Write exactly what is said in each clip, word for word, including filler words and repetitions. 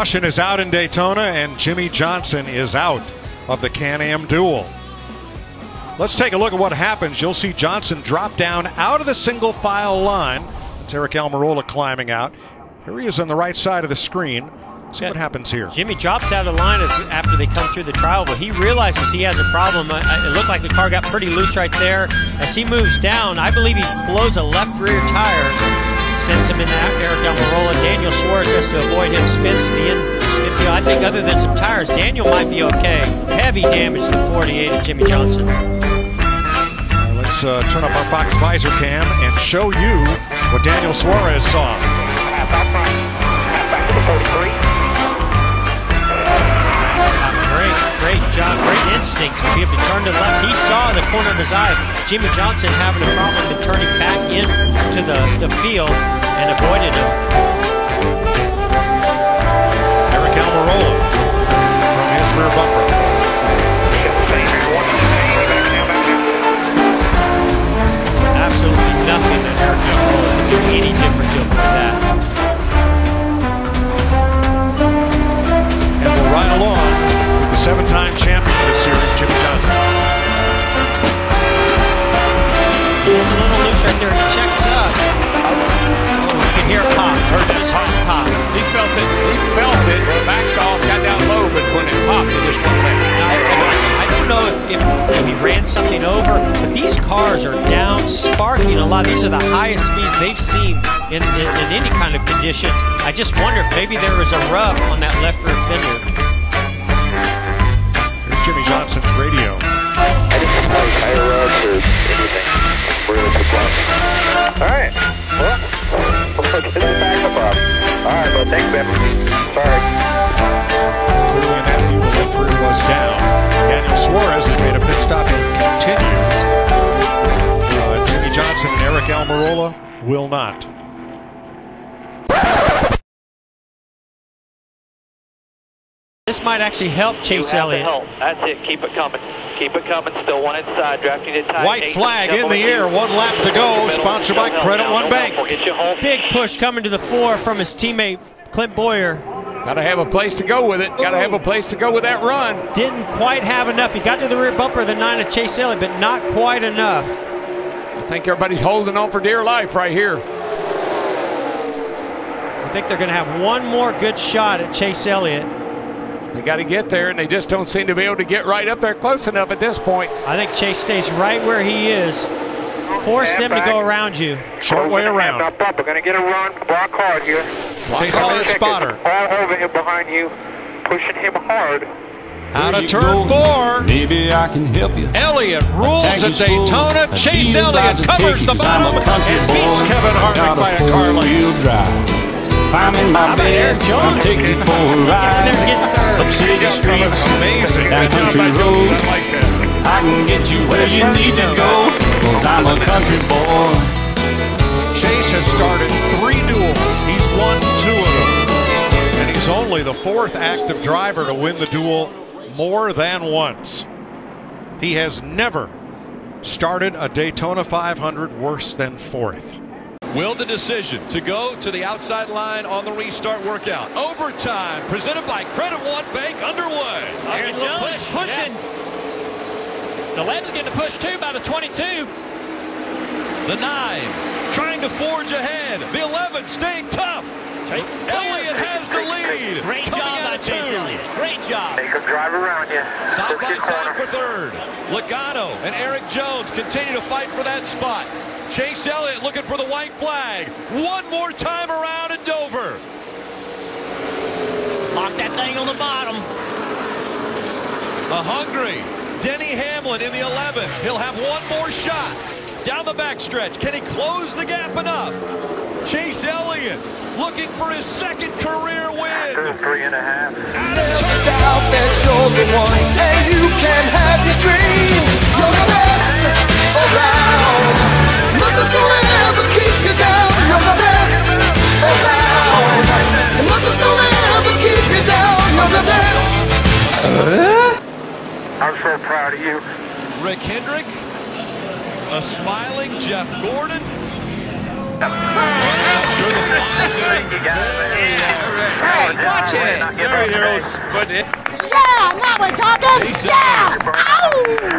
Caution is out in Daytona, and Jimmy Johnson is out of the Can-Am duel. Let's take a look at what happens. You'll see Johnson drop down out of the single file line. It's Eric Almirola climbing out. Here he is on the right side of the screen. See what happens here. Jimmy drops out of the line as, after they come through the trial, but he realizes he has a problem. Uh, it looked like the car got pretty loose right there. As he moves down, I believe he blows a left rear tire, sends him in that Eric Almirola. Daniel Suarez has to avoid him, spins to the in, infield. I think other than some tires, Daniel might be okay. Heavy damage to forty-eight of Jimmy Johnson. Uh, let's uh, turn up our Fox Visor cam and show you what Daniel Suarez saw. Half out front. Half back to the forty-three. Great, great job, great instincts to be able to turn to the left. He saw the corner of his eye, Jimmy Johnson having a problem in turning back into the, the field and avoided him. Eric Almirola from his rear bumper. Absolutely nothing that Eric Almirola can do any different to avoid that. And we'll ride along with the seven-time champion of this series, Jimmy Johnson. It's a little loose right there. He checks up. Oh, you can hear it pop. Heard this pop. pop. He felt it. He felt it. Backed off, got down low, but when it popped, it just went away. I, I don't know if, if, if he ran something over, but these cars are down, sparking a lot. These are the highest speeds they've seen in, in, in any kind of conditions. I just wonder if maybe there was a rub on that left rear fender. Here's Jimmy Johnson's radio. I just like higher rubs or anything. Really surprising. All right. Well, looks like this is back up. All right, well, thanks, Ben. Sorry. Clearly in that view, the left rear was down. Daniel Suarez has made a pit stop and continues. Uh, Jimmy Johnson and Eric Almirola will not. This might actually help Chase Elliott. Help. That's it. Keep it coming. Keep it coming. Still one inside. Drafting it tight. White flag in the air. One lap to go. Sponsored by Credit One Bank. Big push coming to the floor from his teammate Clint Boyer. Got to have a place to go with it. Got to have a place to go with that run. Didn't quite have enough. He got to the rear bumper of the nine of Chase Elliott, but not quite enough. I think everybody's holding on for dear life right here. I think they're going to have one more good shot at Chase Elliott. They got to get there, and they just don't seem to be able to get right up there close enough at this point. I think Chase stays right where he is. Force them to go around you. Short way around. Up, up. We're going to get a run. Block hard here. Chase Elliott spotter. All over him behind you. Pushing him hard. Out of turn four. Maybe I can help you. Elliott rules at Daytona. Chase Elliott covers the bottom and beats Kevin Harvick by a car length. I'm in my bed, I'm taking you for a ride. Up city streets, amazing. down country roads. I can get you where you need to go, cause I'm a country boy. Chase has started three duels. He's won two of them. And he's only the fourth active driver to win the duel more than once. He has never started a Daytona five hundred worse than fourth. Will the decision to go to the outside line on the restart workout? Overtime presented by Credit One Bank underway. Aaron Jones pushing. Yeah. The eleven's getting a push too by the twenty-two. The nine trying to forge ahead. The eleven staying tough. Chase is clear. Elliott has the lead. Great Coming job by Chase Elliott. Great job. Make him drive around you. Side by side for third. Logano and Eric Jones continue to fight for that spot. Chase Elliott looking for the white flag. One more time around at Dover. Lock that thing on the bottom. A hungry Denny Hamlin in the eleven. He'll have one more shot. Down the backstretch. Can he close the gap enough? Chase Elliott looking for his second career win. Three and a half. Never doubt that you're the one, and you can have your dream. You're the best around. Nothing's gonna ever keep you down. You're the best around. And nothing's gonna ever keep you down. You're the best. I'm so proud of you. Rick Hendrick, a smiling Jeff Gordon. Hey, watch it. Sorry, they're all sputty. Yeah, now we're talking. Yeah. Ow.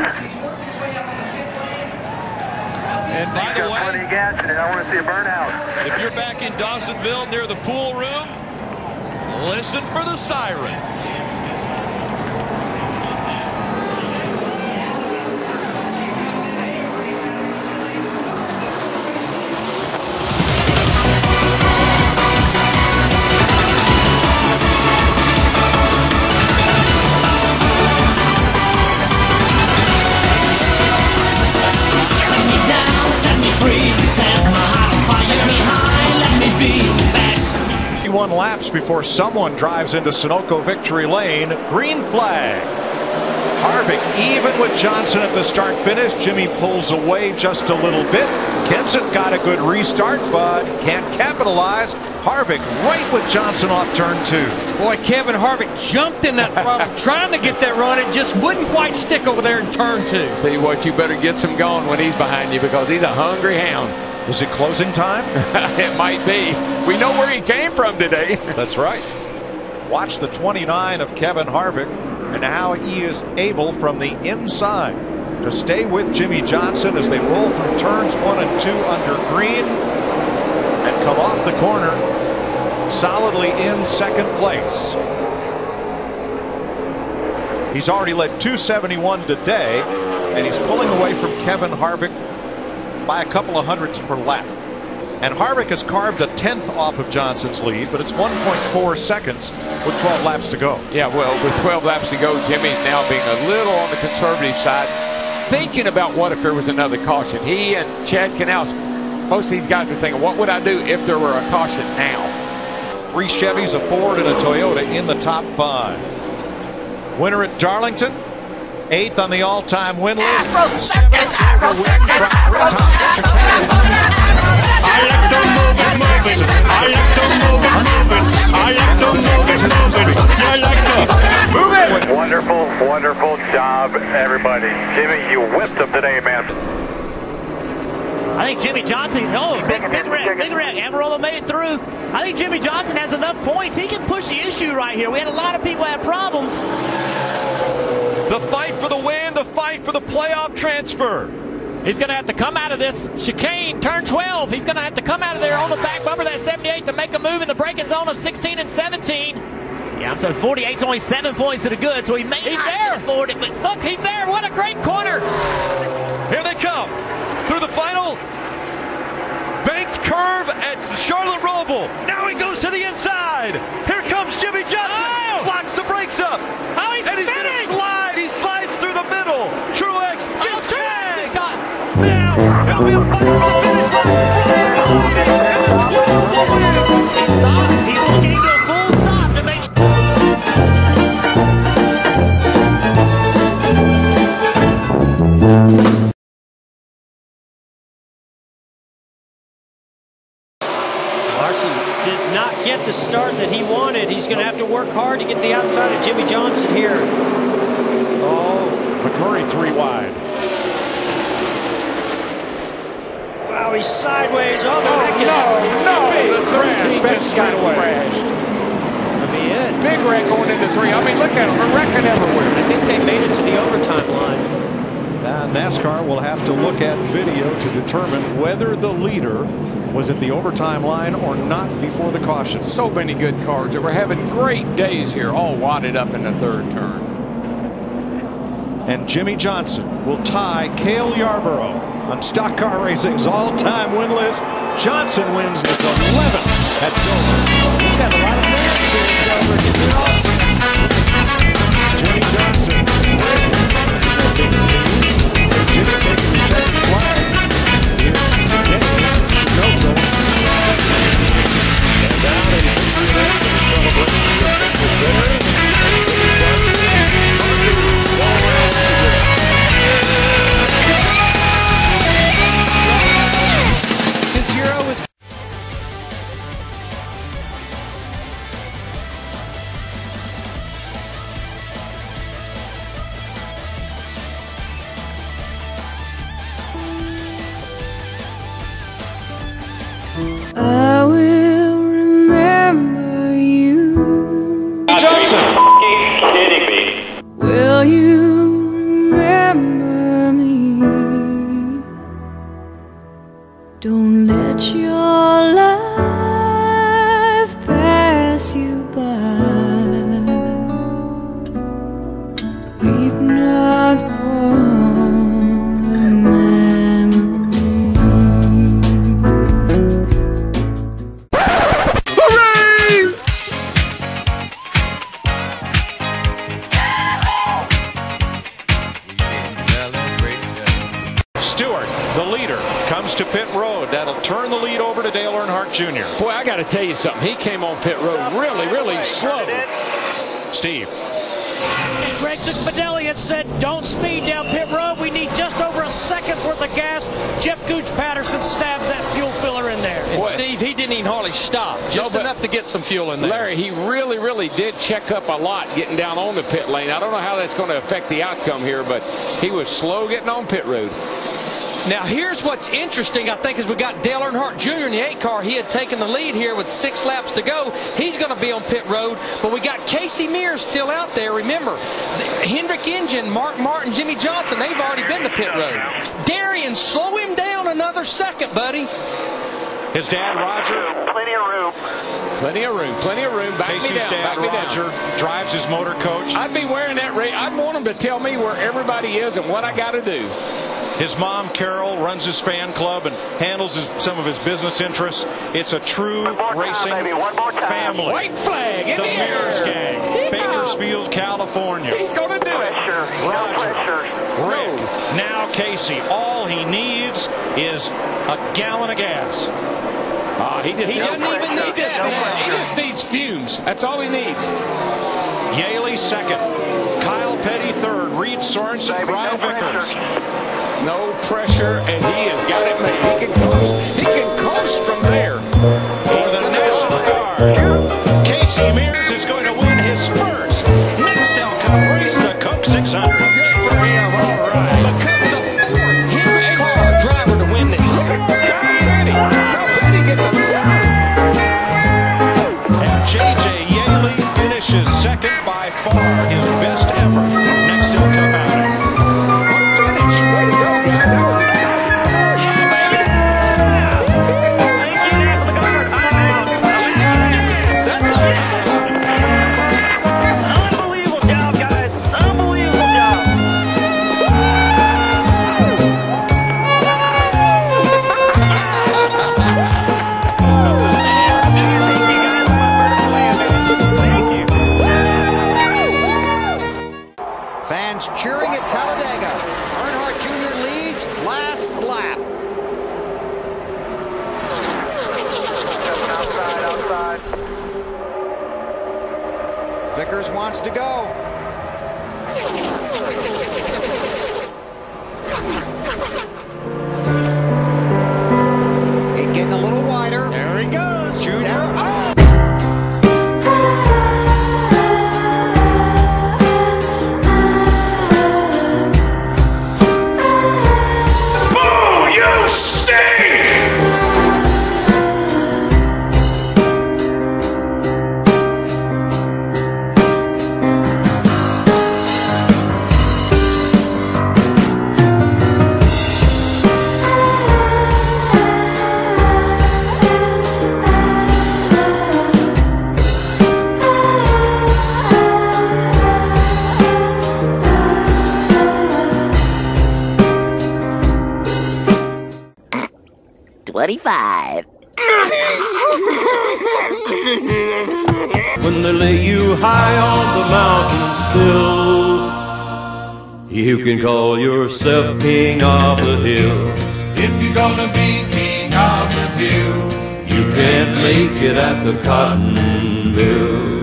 And by the way, Plenty of gas in it. I want to see a burnout. if you're back in Dawsonville near the pool room, listen for the siren. One laps before someone drives into Sunoco victory lane. Green flag. Harvick even with Johnson at the start finish. Jimmy pulls away just a little bit. Kenseth got a good restart but can't capitalize. Harvick right with Johnson off turn two. Boy, Kevin Harvick jumped in that throttle trying to get that run. It just wouldn't quite stick over there in turn two. Tell you what, you better get some going when he's behind you because he's a hungry hound. Is it closing time? It might be. We know where he came from today. That's right. Watch the twenty-nine of Kevin Harvick and how he is able from the inside to stay with Jimmy Johnson as they roll through turns one and two under green and come off the corner solidly in second place. He's already led two seventy-one today and he's pulling away from Kevin Harvick by a couple of hundredths per lap. And Harvick has carved a tenth off of Johnson's lead, but it's one point four seconds with twelve laps to go. Yeah, well, with twelve laps to go, Jimmy's now being a little on the conservative side, thinking about what if there was another caution. He and Chad Canals, most of these guys are thinking, what would I do if there were a caution now? Three Chevys, a Ford, and a Toyota in the top five. Winner at Darlington. Eighth on the all-time win list. Afro circus, Afro circus, Afro circus. I like to move it, move it. I like to move it, move it. I like to move it, move it. I like to move it. Wonderful, wonderful job, everybody. Jimmy, you whipped them today, man. I think Jimmy Johnson, oh, big, big wreck, big wreck. Amarillo made it through. I think Jimmy Johnson has enough points. He can push the issue right here. We had a lot of people have problems. The fight for the win, the fight for the playoff transfer. He's going to have to come out of this chicane, turn twelve. He's going to have to come out of there on the back bumper, that seventy-eight, to make a move in the braking zone of sixteen and seventeen. Yeah, so forty-eight's only seven points to the good, so he may he's not there. afford it. But look, he's there. What a great corner. Here they come through the final banked curve at Charlotte Roval. Now he goes to the inside. Here comes Jimmy Johnson. Oh. Blocks the brakes up. Oh, he's and he's going to slide. He slides through the middle. Truex gets oh, Truex got now. It'll be a fight for the finish line. he stopped. He just came to a full stop to make Larson did not get the start that he wanted. He's going to have to work hard to get the outside of Jimmy Johnson here. Oh, McMurray three wide. wow, he's sideways. Oh, the Oh, wreck is no, no. Big The crash, thirteen back just straight got away. crashed. That'll be it. Big wreck going into three. I mean, look at him. They're wrecking everywhere. I think they made it to the overtime line. Now NASCAR will have to look at video to determine whether the leader was at the overtime line or not before the caution. So many good cars. We're having great days here, all wadded up in the third turn. And Jimmy Johnson will tie Cale Yarborough on Stock Car Racing's all-time win list. Johnson wins his eleventh at Dover. He's got a lot of fans here at Dover. Jimmy Johnson. Jimmy taking the second flag. Here's Sunoco. And down in victory lane to His hero is Stewart, the leader, comes to pit road. That'll turn the lead over to Dale Earnhardt Junior Boy, I got to tell you something. He came on pit road really, really slow. Steve. And Greg Zuccadelli had said, don't speed down pit road. We need just over a second's worth of gas. Jeff Gooch Patterson stabs that fuel filler in there. And Steve, he didn't even hardly stop. Just No, enough to get some fuel in there. Larry, he really, really did check up a lot getting down on the pit lane. I don't know how that's going to affect the outcome here, but he was slow getting on pit road. Now, here's what's interesting, I think, is we got Dale Earnhardt Junior in the eight car. He had taken the lead here with six laps to go. He's going to be on pit road, but we got Casey Mears still out there. Remember, the Hendrick engine, Mark Martin, Jimmy Johnson, they've already been to pit road. Darian, slow him down another second, buddy. His dad, Roger. Plenty of room. Plenty of room, plenty of room. Back Casey's me down, dad, back me Roger, down. drives his motor coach. I'd be wearing that race. I'd want him to tell me where everybody is and what I got to do. His mom, Carol, runs his fan club and handles his, some of his business interests. It's a true racing time, family. White flag in the the air. Mears gang, Yeehaw. Bakersfield, California. He's going to do it. Roger, Rick, now Casey. All he needs is a gallon of gas. Uh, he just, He doesn't no, even need he just, that. He just needs fumes. That's all he needs. Yaley second. Kyle Petty third. Reed Sorensen, Brian Vickers. No pressure, and he has got it made. He can coast, he can coast from there. For the National Guard, Casey Mears is going to win his first Nextel Cup race, the Coke six hundred. Good for him, all right. The fourth Hendrick car driver to win this. Kyle Petty. Kyle Petty gets a... And J J Yaley finishes second, by far his best ever Nextel Cup outing. Way to go, guys. That was exciting. Yeah, baby. Thank you, National Guard. I'm out. Yes, that's a Unbelievable job, guys. Unbelievable job. Thank you guys for my first win, man. Thank you. Fans cheering at Talladega. Earnhardt Junior leads last lap. Outside, outside. Vickers wants to go. He's getting a little wider. There he goes. Junior. Oh! Boo! You stink! twenty-five. When they lay you high on the mountain still, you can call yourself king of the hill. If you're gonna be king of the hill, You can't make it at the cotton mill.